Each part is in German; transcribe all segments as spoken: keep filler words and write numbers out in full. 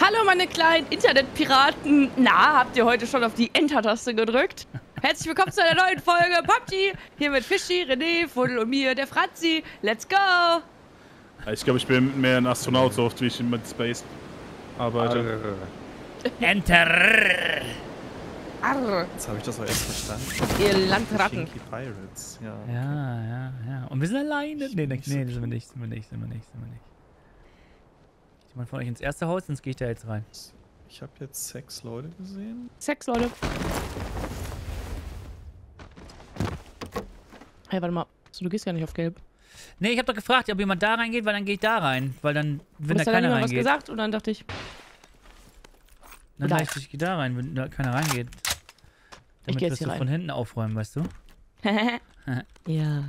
Hallo meine kleinen Internetpiraten. Na, habt ihr heute schon auf die Enter-Taste gedrückt? Herzlich willkommen zu einer neuen Folge P U B G. Hier mit Fischi, René, Fuddel und mir, der Franzi. Let's go! Ich glaube, ich bin mehr ein Astronaut, so oft wie ich mit Space arbeite. Enter! Arr. Jetzt habe ich das auch erst verstanden. Ihr Landratten. Kinky Pirates, ja. Okay. Ja, ja, ja. Und wir sind alleine. Nee, nee, nee, das sind wir nicht, sind wir nicht, sind wir nicht, sind wir nicht. Geht jemand von euch ins erste Haus, sonst gehe ich da jetzt rein. Ich habe jetzt sechs Leute gesehen. Sex, Leute. Hey, warte mal. So, du gehst gar nicht auf Gelb. Nee, ich habe doch gefragt, ob jemand da reingeht, weil dann gehe ich da rein. Weil dann, wenn da Hast du keiner dann was reingeht. gesagt und dann dachte ich, Dann Oder- dachte ich, ich gehe da rein, wenn da keiner reingeht. Damit geh jetzt wirst hier du rein. von hinten aufräumen, weißt du? ja.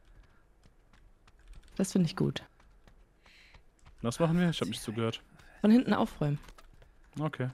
Das finde ich gut. Was machen wir? Ich habe nicht zugehört. Von hinten aufräumen. Okay.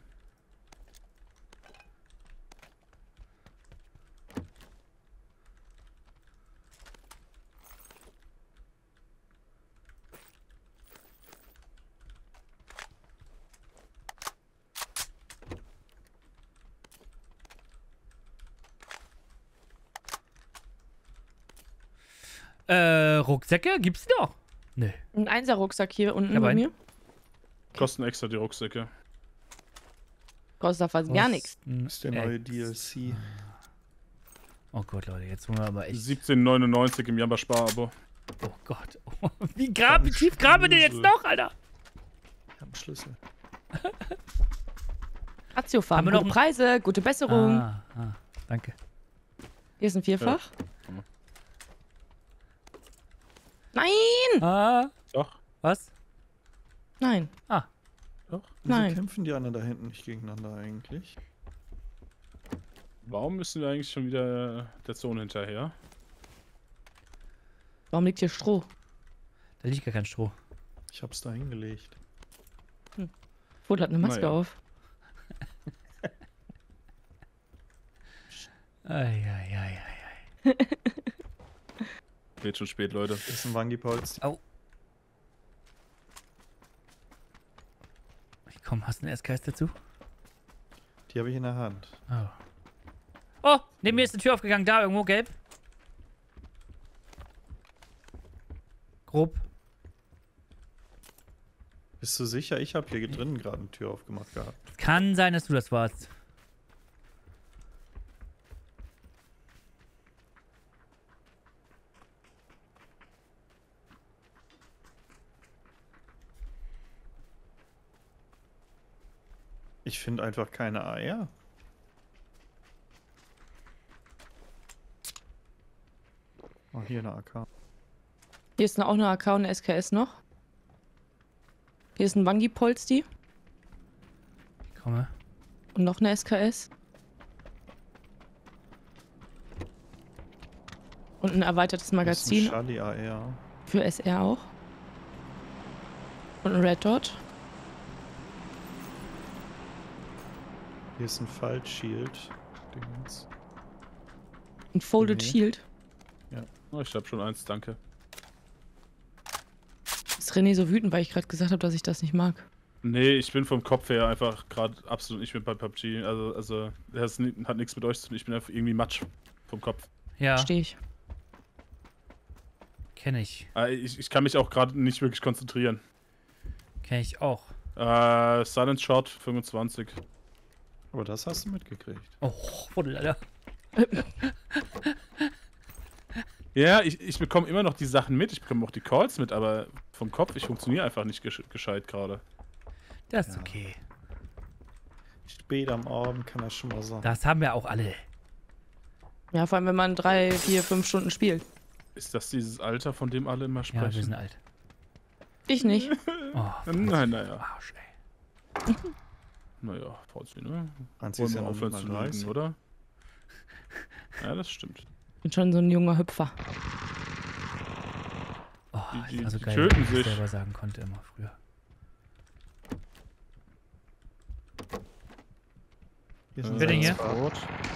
Äh, Rucksäcke? Gibt's die doch? Nö. Ein Einser-Rucksack hier unten Ja, bei aber mir. Kosten extra die Rucksäcke. Kostet fast gar nichts. Das ist der neue D L C. Oh Gott, Leute, jetzt wollen wir aber echt... siebzehn neunundneunzig im Jamba-Spar-Abo. Oh Gott. Oh, wie, grab, wie tief graben wir denn jetzt noch, Alter? Ich habe einen Schlüssel. Ratiofarben, Haben wir gute noch- Preise, gute Besserung. Ah, ah, danke. Hier ist ein Vierfach. Ja. Nein! Ah, Doch, was? Nein. Ah, doch. Wieso Nein. kämpfen die anderen da hinten nicht gegeneinander eigentlich? Warum müssen wir eigentlich schon wieder der Zone hinterher? Warum liegt hier Stroh? da liegt gar kein Stroh. Ich hab's da hingelegt. Fudd hat eine Maske Naja. auf. Eieieiei. Wird schon spät, Leute. Das ist ein Wangipolz. Au. Komm, hast du einen S K S dazu? Die habe ich in der Hand. Oh. Oh, neben mir ist eine Tür aufgegangen, da irgendwo, gelb. Grob. Bist du sicher? Ich habe hier drinnen gerade eine Tür aufgemacht gehabt. Kann sein, dass du das warst. Ich finde einfach keine Eier. Oh, hier eine A K. Hier ist auch eine A K und eine S K S noch. Hier ist ein Wangipolsti Ich komme. und noch eine S K S. Und ein erweitertes Das ist ein Magazin Charlie A R. für S R auch. Und ein Red Dot. Hier ist ein Faltschild. Dingens. Ein Folded Mhm. Shield. Oh, ich habe schon eins, danke. Ist René so wütend, weil ich gerade gesagt habe, dass ich das nicht mag? Nee, ich bin vom Kopf her einfach gerade absolut nicht mehr bei P U B G. Also, also das hat nichts mit euch zu tun. Ich bin einfach irgendwie Matsch vom Kopf. Ja, Verstehe ich. kenne ich. Äh, Ich, ich kann mich auch gerade nicht wirklich konzentrieren. Kenne ich auch. Äh, Silent Shot fünfundzwanzig. Aber das hast du mitgekriegt. Oh, Fuddel, Alter. Ja, ich, ich bekomme immer noch die Sachen mit. Ich bekomme auch die Calls mit, aber vom Kopf, ich funktioniere einfach nicht gesch gescheit gerade. Das ist Ja. okay. Spät am Abend kann das schon mal sein. Das haben wir auch alle. Ja, vor allem, wenn man drei, vier, fünf Stunden spielt. Ist das dieses Alter, von dem alle immer Ja, sprechen? wir sind alt. Ich nicht. Oh, Nein, naja. Arsch, ey. Naja, Fauzi, ne? Franzi Wollen ist wir ja noch aufhören nicht zu mal lügen, dreißig. oder? Ja, das stimmt. Ich bin schon so ein junger Hüpfer. Oh, Die- das war so die geil, töten wenn ich sich. selber sagen konnte immer früher. Hier ist ein Wer denn hier? Salzrot.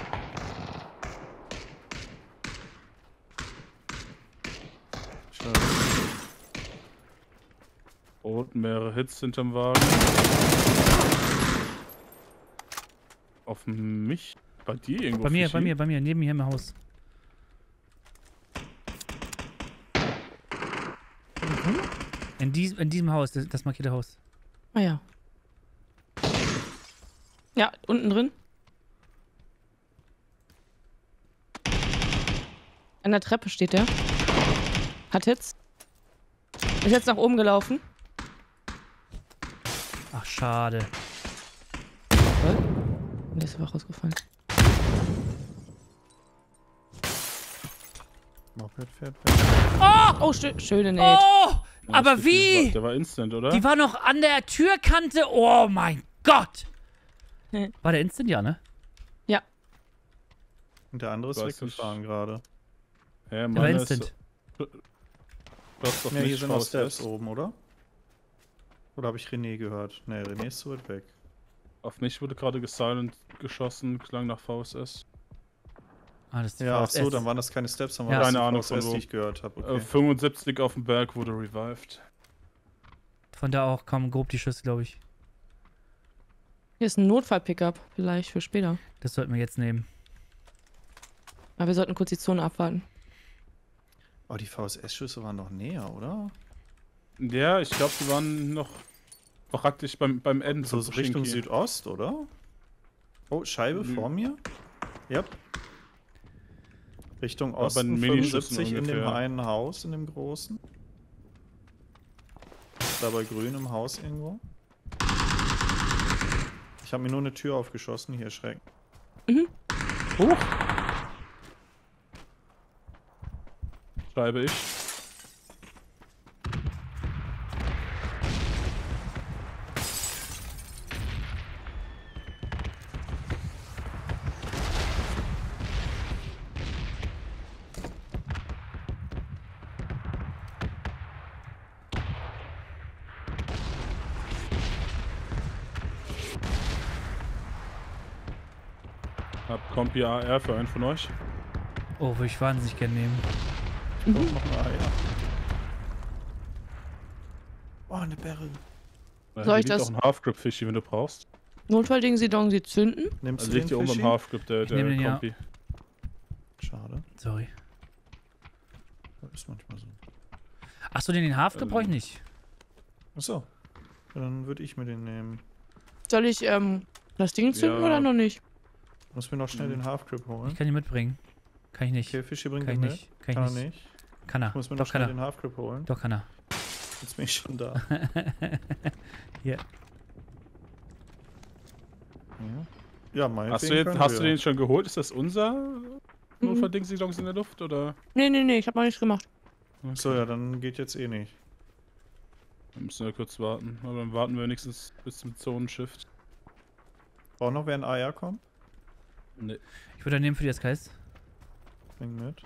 Schade. Rot, mehrere Hits hinterm Wagen. Auf mich? Bei dir irgendwo? Bei mir, Fischi? bei mir, bei mir, neben mir im Haus. Mhm. In, dies, in diesem Haus, das, das markierte Haus. Ah ja. Ja, unten drin. An der Treppe steht der. Hat Hits. Ist jetzt nach oben gelaufen. Ach, schade. Der ist einfach rausgefallen. Moped fährt weg. Oh! Oh, schö schöne Nate. Oh! Ja, Aber das wie? War, der war instant, oder? Die war noch an der Türkante. Oh mein Gott! Hm. War der Instant, ja, ne? Ja. Und der andere ist Weiß weggefahren gerade. Ja, Der war meine ist- Instant. Du hast doch Ja, hier nicht sind noch V S S. Steps oben, oder? Oder habe ich René gehört? Ne, René ist zu weit weg. Auf mich wurde gerade gesilent geschossen, klang nach V S S. Ah, das ist die Ja, ach V S S. so, dann waren das keine Steps, dann Ja. waren das Keine die Ahnung V S S, von wo. die ich gehört habe. Äh, Okay. fünfundsiebzig auf dem Berg wurde revived. Von da auch kamen grob die Schüsse, glaube ich. Hier ist ein Notfall-Pickup. Vielleicht für später. Das sollten wir jetzt nehmen. Aber wir sollten kurz die Zone abwarten. Oh, die V S S-Schüsse waren noch näher, oder? Ja, ich glaube, die waren noch praktisch beim, beim Ende. So von Richtung Pochinki. Südost, oder? Oh, Scheibe Nö. vor mir? Yep. Richtung Aber Osten, ein Minischüssen fünfundsiebzig in dem ungefähr. einen Haus, in dem großen. Da bei grün im Haus irgendwo. Ich habe mir nur eine Tür aufgeschossen, hier Schreck. Huch! Schreibe ich. Hab Kompi A R für einen von euch. Oh, würde ich wahnsinnig gerne nehmen. Doch, noch ein Eier. Oh, eine Barrel. Da Soll ich liegt das- auch ein Half-Grip-Fischi, wenn du brauchst. Notfall-Ding, sie Dong, sie zünden. Nimmst Also du liegt den hier oben im Fischi? Half-Grip, der, Ich der nehm den, ja. Kompi. Schade. Sorry. Das ist manchmal so. Achso, den, den Half-Grip Ähm. brauche ich nicht. Achso. Ja, dann würde ich mir den nehmen. Soll ich ähm, das Ding zünden Ja. oder noch nicht? Muss mir noch schnell den Half-Grip Ich holen. kann ihn mitbringen. Kann ich nicht. Okay, Fischi bringt Kann ich den nicht. mit. Kann ich Kann er nicht. nicht. Kann er. Ich muss mir Doch, noch kann schnell er. den Half-Grip holen. Doch, kann er. Jetzt bin ich schon da. Hier. Ja, ja meinetwegen Hast du, jetzt, können hast wir. du den schon geholt? Ist das unser Mhm. Notfall-Ding-Sidongs in der Luft, oder? Nee, nee, nee, ich habe noch nichts gemacht. Okay. So, ja, dann geht jetzt eh nicht. Dann müssen wir kurz warten. Aber dann warten wir wenigstens bis zum Zonenshift. Braucht noch wer ein A R kommt? Nee. Ich würde nehmen für die S K S. Bring mit.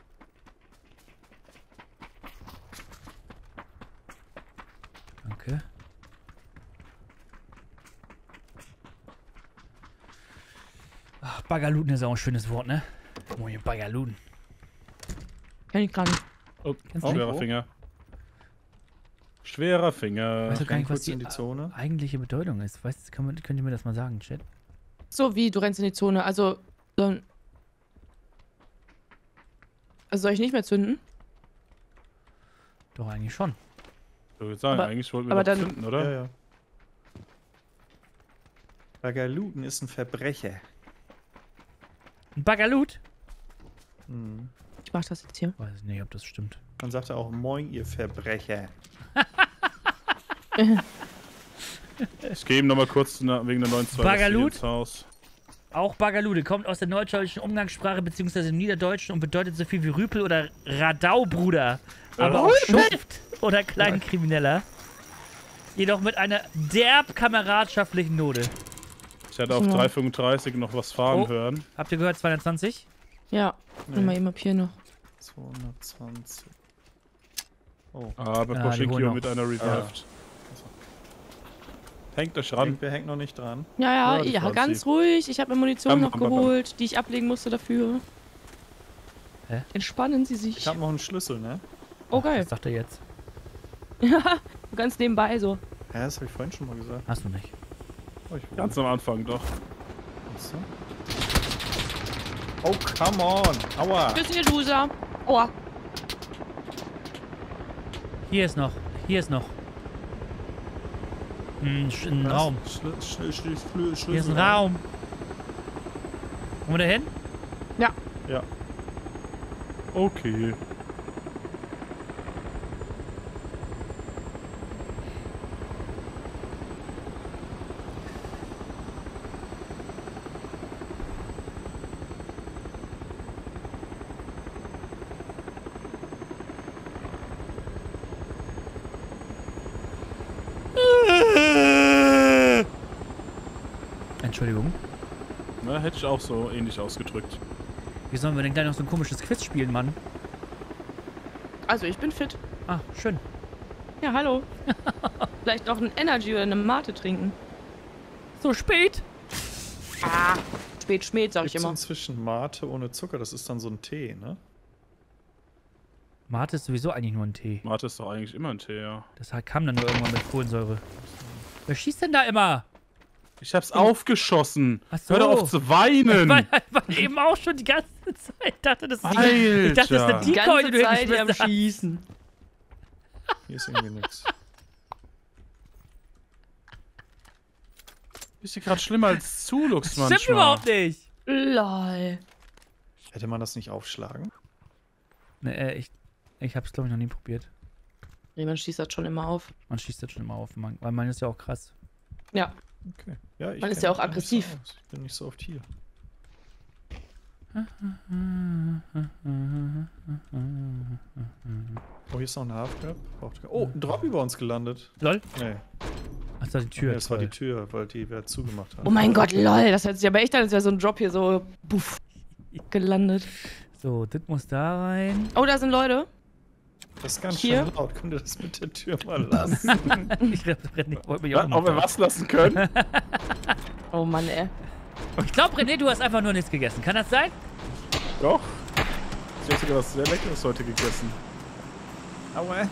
Danke. Ach, Baggerluten ist auch ein schönes Wort, ne? Moin, Baggerluten. Kenn ich gar nicht. Oh, Kennst du schwerer den? Finger. Schwerer Finger. Weißt du gar renn nicht, was kurz die in die Zone. äh, eigentliche Bedeutung ist? Weißt du, kann man, könnt ihr mir das mal sagen, Chat? So, wie, du rennst in die Zone. Also, dann. Also soll ich nicht mehr zünden? Doch, eigentlich schon. Ich würde sagen, Aber- eigentlich wollten wir aber doch dann- finden, oder? Ja, ja. Baggerluten ist ein Verbrecher. Ein Baggerlut? Hm. Ich mach das jetzt hier. Weiß ich nicht, ob das stimmt. Man sagt ja auch Moin, ihr Verbrecher. Ich gehe ihm nochmal kurz na, wegen der neuen zwei Baggerlut? ins Haus. Auch Baggerlude kommt aus der norddeutschen Umgangssprache bzw. im Niederdeutschen und bedeutet so viel wie Rüpel oder Radaubruder. Aber auch Schuft oder Kleinkrimineller. Jedoch mit einer derb kameradschaftlichen Note. Ich hatte auf Ja. drei fünfunddreißig noch was fahren Oh. hören. Habt ihr gehört, zweihundertzwanzig? Ja, Nee. nimm mal eben ab hier noch. zweihundertzwanzig. Oh. Aber Ja, die Pochinki holen noch. mit einer revived. Hängt euch ran. Hängt, wer hängt noch nicht dran? Ja, Ja, ja, die ja, Franzi. ganz ruhig. Ich habe mir Munition Bam, noch bam, bam, bam. geholt, die ich ablegen musste dafür. Hä? Entspannen Sie Ich sich. habe noch einen Schlüssel, ne? Oh, geil. Was sagt er jetzt? Ja, ganz nebenbei so. Ja, das habe ich vorhin schon mal gesagt. Hast du nicht. Oh, ich Ganz am Anfang doch. Achso. Oh, come on. Aua. Tschüss, ihr Loser. Aua. Hier ist noch. Hier ist noch. Ein, Sch- ein Was? Raum. Schl schl schl schl schl Hier ist ein Raum. Wollen wir da hin? Ja. Ja. Okay. Entschuldigung. Na, hätte ich auch so ähnlich ausgedrückt. Wie sollen wir denn gleich noch so ein komisches Quiz spielen, Mann? Also, ich bin fit. Ah, schön. Ja, hallo. Vielleicht noch ein Energy oder eine Mate trinken. So spät? Ah, spät, schmäht, sag ich Gibt's immer. inzwischen Mate ohne Zucker? Das ist dann so ein Tee, ne? Mate ist sowieso eigentlich nur ein Tee. Mate ist doch eigentlich immer ein Tee, ja. Das kam dann nur irgendwann mit Kohlensäure. Wer schießt denn da immer? Ich hab's aufgeschossen. Ach so. Hör doch auf zu weinen. Weil war eben auch schon die ganze Zeit. Ich dachte, das ist, die, Alter. ich dachte, das ist Die der ganze Decoy, den du Zeit am hingeschmissen hast. Schießen. Hier ist irgendwie nix. Bist du gerade schlimmer als Zulux Das manchmal? stimmt überhaupt nicht. Lol. Hätte man das nicht aufschlagen? Ne, äh, ich, ich hab's, glaube ich, noch nie probiert. Jemand schießt das schon immer auf. Man schießt das schon immer auf, man, weil man ist ja auch krass. Ja. Okay. Ja, ich Man ist kenn ja mich auch da nicht aggressiv. So aus. Ich bin nicht so oft hier. Oh, hier ist noch ein Halfcap. Oh, ein Drop über uns gelandet. Lol. Nee, Ach, das war die Tür. nee das war die toll. Tür, weil die wer zugemacht hat. Oh mein Gott, lol. Das hört sich aber echt an, als wäre so ein Drop hier so buff, gelandet. So, das muss da rein. Oh, da sind Leute. Das ist ganz Hier? schön laut. Könnt ihr das mit der Tür mal lassen? Ich renne, ich wollte mich auch Ob mal wir was lassen können? Oh Mann, ey. Ich glaube, René, du hast einfach nur nichts gegessen. Kann das sein? Doch. Ich habe sogar was sehr Leckeres heute gegessen. Aua.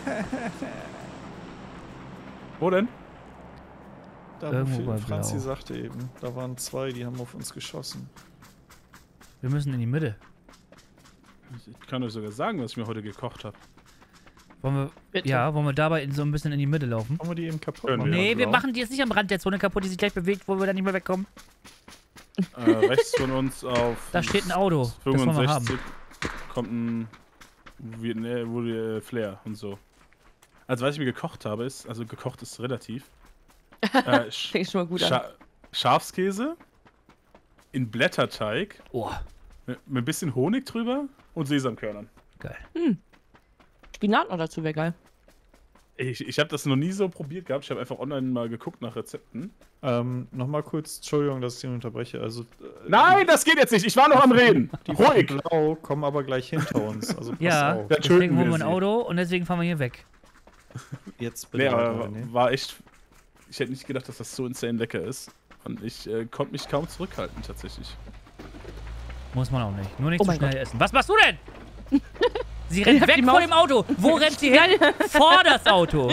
Wo denn? Da, Irgendwo wo bei Franzi Blau. sagte eben, da waren zwei, die haben auf uns geschossen. Wir müssen in die Mitte. Ich kann euch sogar sagen, was ich mir heute gekocht habe. Wollen wir, Bitte. ja, wollen wir dabei in so ein bisschen in die Mitte laufen? Wollen wir die eben kaputt Können machen? wir. Nee, wir blau. machen die jetzt nicht am Rand der Zone kaputt, die sich gleich bewegt, wo wir dann nicht mehr wegkommen. Äh, rechts von uns auf Da steht ein Auto. Das wollen wir fünfundsechzig haben. kommt ein wie, ne, wo die, äh, Flair und so. Also was ich mir gekocht habe ist, also gekocht ist relativ. Äh, Sch Fängt schon mal gut an. Scha Schafskäse in Blätterteig Oh, mit, mit ein bisschen Honig drüber und Sesamkörnern. geil. Spinat noch dazu wäre geil. Ich, ich habe das noch nie so probiert gehabt. Ich habe einfach online mal geguckt nach Rezepten. Ähm, nochmal kurz, Entschuldigung, dass ich ihn unterbreche. Also, äh, Nein, das geht jetzt nicht. Ich war noch am Reden. die von Ruhig. Blau kommen aber gleich hinter uns. Also pass Ja, auf. Ja, deswegen töten holen wir wir ein sie. Auto und deswegen fahren wir hier weg. Jetzt bitte. Nee, weiter, aber René. war echt. Ich hätte nicht gedacht, dass das so insane lecker ist. Und ich äh, konnte mich kaum zurückhalten, tatsächlich. Muss man auch nicht. Nur nicht Oh zu mein schnell essen. Was machst du denn? Sie Ich rennt hab weg die vor Maus- dem Auto. Wo rennt sie hin? Vor das Auto.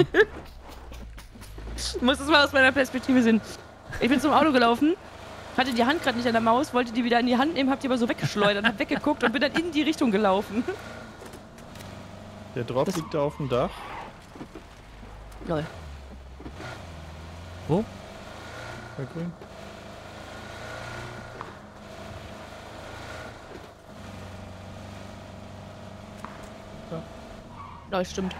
Ich muss das mal aus meiner Perspektive sehen. Ich bin zum Auto gelaufen, hatte die Hand gerade nicht an der Maus, wollte die wieder in die Hand nehmen, hab die aber so weggeschleudert, hab weggeguckt und bin dann in die Richtung gelaufen. Der Drop das- liegt da auf dem Dach. Lol. Wo? Bei grün. Lol, stimmt.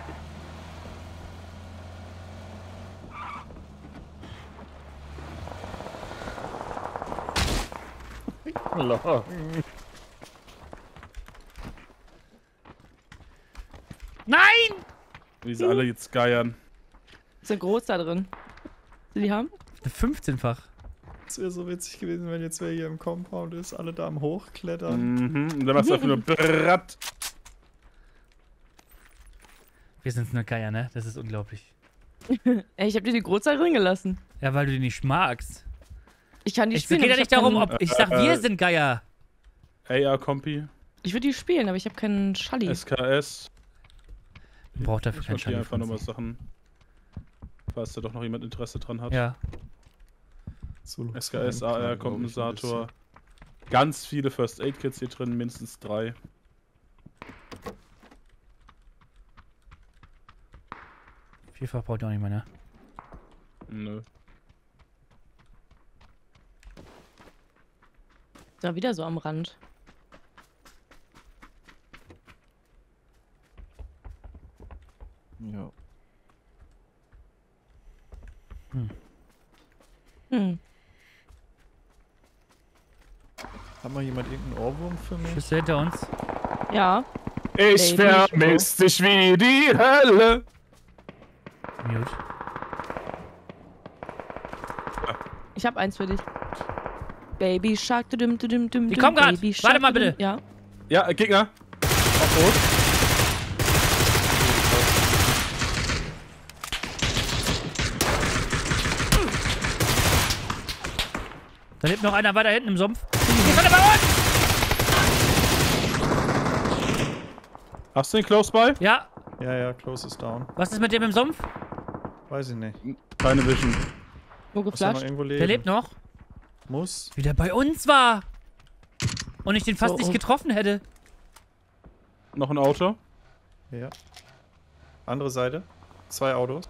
Nein! Wie sie alle jetzt geiern. Ist ein Groß da drin. Sie die haben? fünfzehnfach. Es wäre so witzig gewesen, wenn jetzt wer hier im Compound ist, alle da am Hochklettern. Mhm. Und dann machst du einfach nur Bratt. Wir sind nur Geier, ne? Das ist unglaublich. Ey, ich hab dir die Großzahl drin gelassen. Ja, weil du die nicht magst. Ich kann die Es spielen. geht ja aber nicht ich hab darum, keinen- ob. Ich sag, wir sind Geier. A R Kompi, Ich würde die spielen, aber ich habe keinen Schalli. S K S. Man braucht dafür Ich keinen markiere einfach nochmal Schalli. Sachen. Falls da doch noch jemand Interesse dran hat. Ja. So S K S, A R, Kompensator. Ganz viele First Aid Kits hier drin, mindestens drei. Vielfach braucht ihr auch nicht mehr, ne? Nö. Da wieder so am Rand. Ja. Hm. Hm. Hat mal jemand irgendeinen Ohrwurm für mich? Bist du hinter uns? Ja. Ich Baby, vermiss dich wie die Hölle. Mute. Ich hab eins für dich. Baby Shark, du dum, du dum, dum, Die dum, kommen grad. Baby Warte Shark, mal du dum. bitte. Ja. Ja, Gegner. Auf Rot. Da lebt noch einer weiter hinten im Sumpf. Hier ist einer bei uns! Hast du den Close by? Ja. Ja, ja, close is down. Was ist mit dem im Sumpf? Weiß ich nicht. Keine Vision. Wo Muss ja noch geflasht? irgendwo leben. Der lebt noch. Muss. Wie der bei uns war. Und ich den fast So, nicht oh. getroffen hätte. Noch ein Auto. Ja. Andere Seite. Zwei Autos.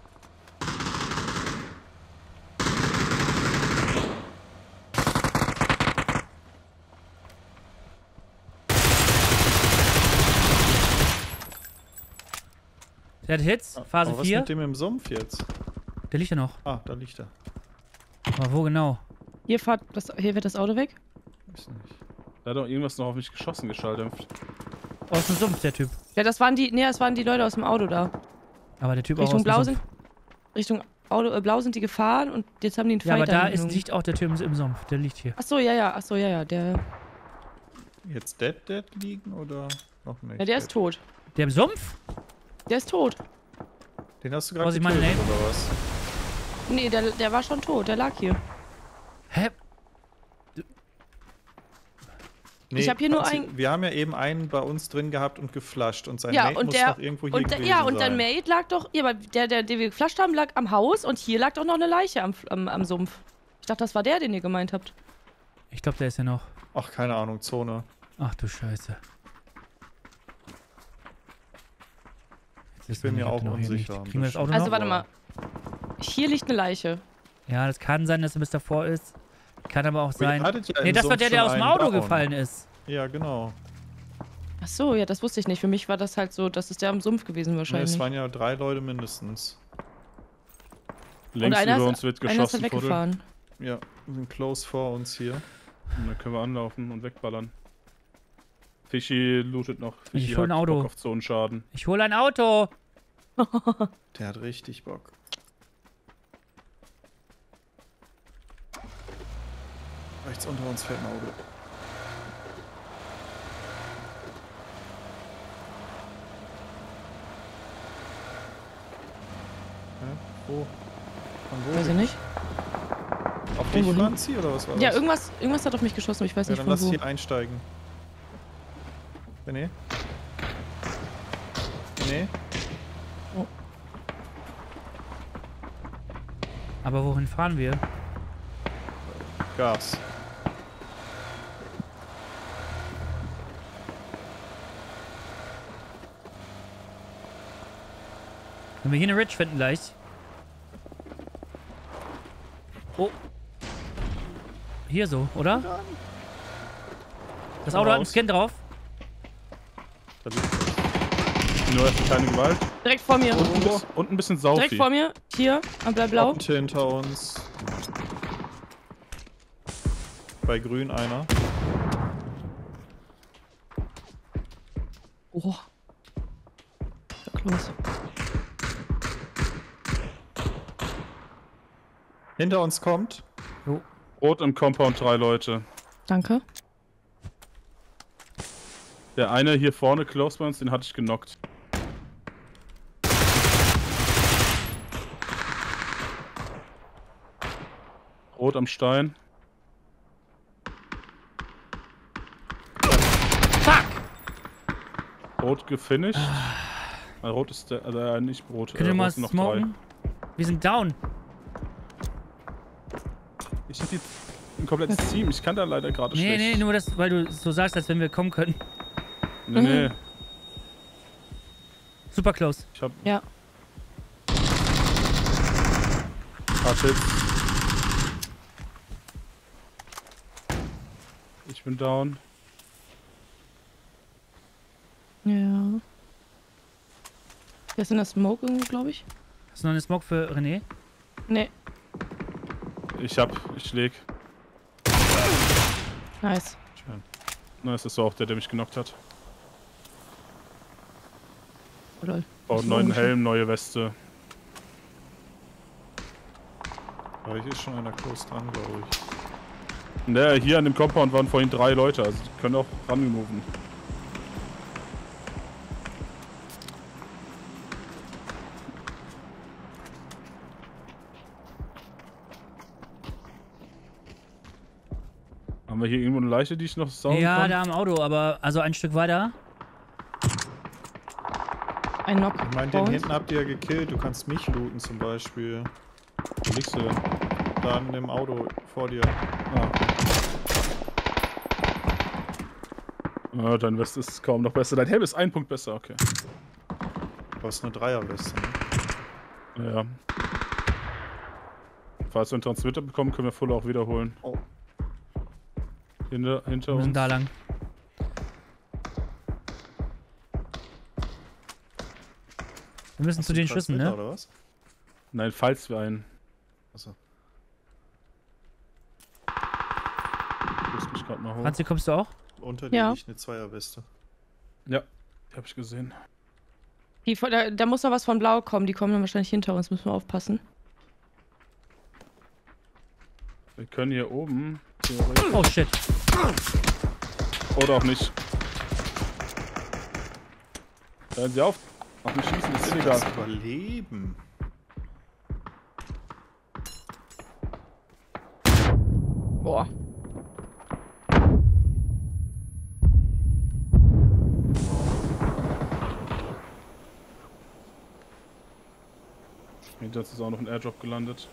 Der hat Hits. Phase Aber was vier. mit dem im Sumpf jetzt? Der liegt ja noch. Ah, da liegt er. Aber wo genau? Hier, fahrt das, hier wird das Auto weg. Weiß nicht. Da hat doch irgendwas noch auf mich geschossen, geschalldämpft. Aus dem Sumpf, der Typ. Ja, das waren die, nee, das waren die Leute aus dem Auto da. Aber der Typ auch Richtung aus dem Blau Sumpf. sind, Richtung Auto, äh, Blau sind die gefahren und jetzt haben die einen Ja, aber Fight da angenommen. ist, liegt auch der Typ im Sumpf. Der liegt hier. Ach so, ja, ja, ach so, ja, ja, der, Jetzt Dead Dead liegen oder noch nicht? ja, der ist Dead? tot. Der im Sumpf? Der ist tot. Den hast du gerade Was, ich meine, getötet, nee. oder was? Nee, der, der war schon tot, der lag hier. Hä? Ich hab hier nur Franzi, ein- Wir haben ja eben einen bei uns drin gehabt und geflasht und sein Ja, Mate und muss der, noch irgendwo hier und der, gewesen ja, und sein. dein Mate lag doch, ja, aber der, der, den wir geflasht haben, lag am Haus und hier lag doch noch eine Leiche am, am, am Sumpf. Ich dachte, das war der, den ihr gemeint habt. Ich glaube, der ist ja noch. Ach, keine Ahnung, Zone. Ach du Scheiße. Jetzt Ich bin mir auch unsicher. Kriegen wir das Auto Also noch? warte mal. Hier liegt eine Leiche. Ja, das kann sein, dass er bis davor ist. Kann aber auch Ihr sein. hattet ja Nee, im das war Sumpf der, der schon aus dem einen Auto down. gefallen ist. Ja, genau. Ach so, ja, das wusste ich nicht. Für mich war das halt so, das ist der am Sumpf gewesen Nee, wahrscheinlich. es waren ja drei Leute mindestens. Links einer über ist- uns wird Einer ist halt geschossen, Viertel. weggefahren. Ja, wir sind close vor uns hier. Und dann können wir anlaufen und wegballern. Fischi lootet noch. Fischi Ich hol ein hat Auto. Bock auf Zonenschaden. Ich hole ein Auto. Der hat richtig Bock. Rechts unter uns fährt ein Auto. Hä? Wo? Von wo? Weiß ich nicht. Auf dich, Irgendwo hin. Franzi, oder was war Ja, das? irgendwas, irgendwas hat auf mich geschossen, aber ich weiß Ja, nicht dann von lass wo. hier einsteigen. René? René? Aber wohin fahren wir? Gas. Wenn wir hier eine Ridge finden gleich. Oh. Hier so, oder? Das Auto hat einen Raus. Skin drauf. Da liegt Nur erst keine Gewalt. Direkt vor mir. Und ein bisschen, und ein bisschen Direkt Saufi. vor mir. Hier, am Blau. Blau. und hinter uns. Bei grün einer. Oh. Da close. Hinter uns kommt. Rot im Compound, drei Leute. Danke. Der eine hier vorne, close bei uns, den hatte ich genockt. Rot am Stein. Fuck! Rot gefinisht. Ah, Rot ist der, also äh, nicht Rot. Könnt ihr äh, mal Rot sind noch smoken? Wir sind down. drei. Ich hab die ein komplettes Team. Ich kann da leider gerade Nee, schlecht. nee, nur das, weil du so sagst, als wenn wir kommen können. Nee, nee. Super close. Ich hab Ja. paar Hits. Ich bin down. Ja. Der ist in der Smoke irgendwo, glaube ich. Hast du noch eine Smoke für René? Nee. Ich hab, ich leg. Nice. Schön. Na, es ist so auch der, der mich genockt hat. Oh, lol. Baut einen neuen Helm, neue Weste. Aber hier ist schon einer close dran, glaube ich. Ne, hier an dem Compound waren vorhin drei Leute, also die können auch rangemoven. Haben wir hier irgendwo eine Leiche, die ich noch saugen Ja, kann? da am Auto, aber also ein Stück weiter. Ein Knock. Ich meine, den hinten habt ihr ja gekillt. Du kannst mich looten zum Beispiel. Wo liegst du denn? Da in dem Auto vor dir. Ah. Ah, dein West ist kaum noch besser. Dein Helm ist ein Punkt besser, okay. Du hast eine Dreierweste, ne? Ja. Falls wir einen Transmitter bekommen, können wir Full auch wiederholen. Oh. Hinter, hinter Wir uns. müssen da lang. Wir müssen Hast zu du den Schüssen, Transmitter, ne? Oder was? Nein, falls wir einen. Achso. Ich muss mich gerade mal hoch. Franzi, kommst du auch? Unter dir Ja. liegt eine Zweierweste. Ja, die hab ich gesehen. Die, von- da, da muss noch was von Blau kommen. Die kommen dann wahrscheinlich hinter uns. Müssen wir aufpassen. Wir können hier oben. theoretisch- Oh shit. Oder auch nicht. Hören Sie auf. Auf mich schießen ist illegal. Das Überleben. Boah. Hinter uns ist auch noch ein Airdrop gelandet.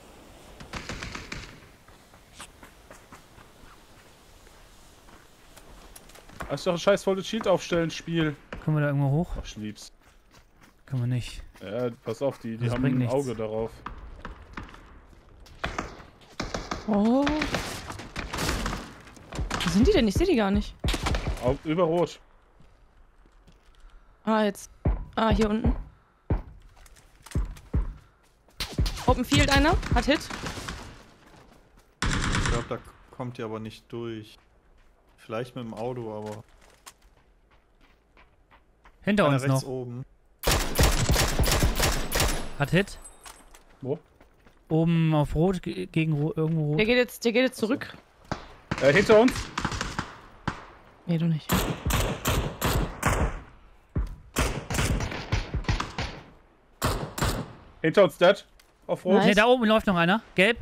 Das ist doch ein scheiß volles Shield aufstellen, Spiel. Können wir da irgendwo hoch? Ach, ich lieb's. Können wir nicht. Ja, pass auf, die, die Das haben bringt ein nichts. Auge darauf. Oh. Wo sind die denn? Ich sehe die gar nicht. Au über Rot. Ah, jetzt. Ah, hier unten. Open Field einer. Hat Hit. Ich glaube, da kommt ihr aber nicht durch. Vielleicht mit dem Auto, aber. Hinter Einer uns rechts noch. oben. Hat Hit. Wo? Oben auf Rot, ge- gegen Ro irgendwo Rot. Der geht jetzt, der geht jetzt zurück. Äh, hinter uns. Nee, du nicht. Hinter uns, Dad. Auf Rot. Nice. Ne, da oben läuft noch einer. Gelb.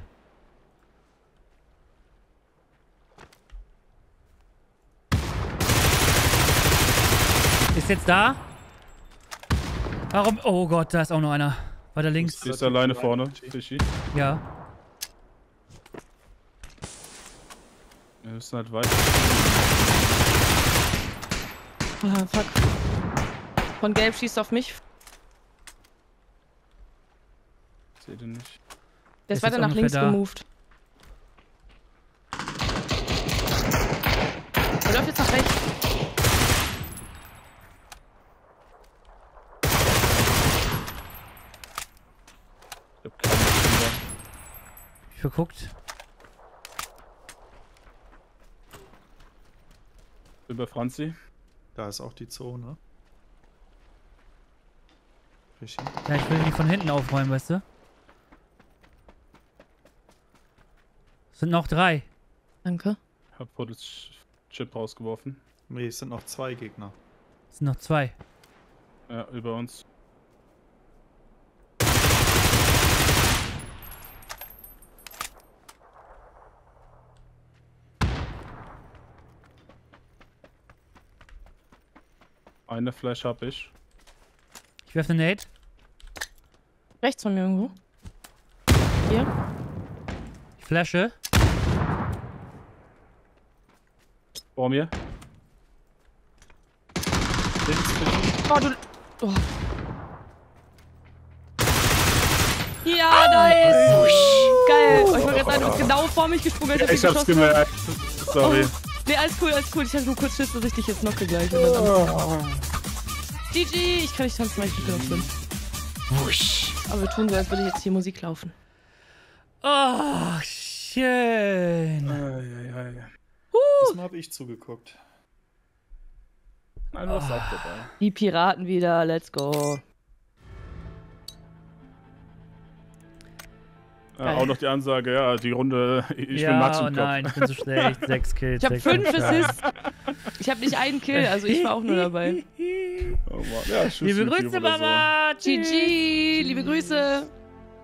Ist jetzt da. Warum? Oh Gott, da ist auch noch einer. Weiter links. Die ist alleine vorne, Fischi. Ja. Wir müssen halt weiter. Ah, fuck. Von Gelb schießt auf mich. Ich seh den nicht. Der ist Ist weiter jetzt nach ungefähr links da. gemoved. Er läuft jetzt nach rechts. Ich hab keinen Kinder. Ich verguckt. Über Franzi. Da ist auch die Zone. Fischi. Ja, ich will die von hinten aufräumen, weißt du? Es sind noch drei. Danke. Hab Puddles Chip rausgeworfen. Nee, es sind noch zwei Gegner. Es sind noch zwei. Ja, über uns. Eine Flash hab ich. Ich werfe eine Nade. Rechts von mir irgendwo. Hier. Ich flashe. Vor mir. Oh, du... Oh. Ja, nice! Geil! Oh, ich wollte gerade sagen, du bist genau vor mich gesprungen, als Ja, ich hab's geschossen habe. gemerkt. Sorry. Oh. Nee, alles cool, alles cool. Ich hatte nur kurz Schiss, dass ich dich jetzt knocke gleich. Oh. G G! Ich kann nicht tanzen, weil ich nicht genug bin. Wusch. Aber wir tun so, als würde jetzt hier Musik laufen. Oh, schön. Ei, ei, ei. Diesmal habe ich zugeguckt. Nein, du warst auch dabei. Die Piraten wieder, let's go. Äh, auch noch die Ansage, ja, die Runde, ich ja, bin Max oh im Kopf. nein, ich bin so schlecht. Sechs Kills. Ich habe sechs fünf Kills. Assists. Ich habe nicht einen Kill, also ich war auch nur dabei. Oh Mann. Ja, tschüss, Liebe YouTube Grüße, oder so. Mama. G G, liebe Grüße.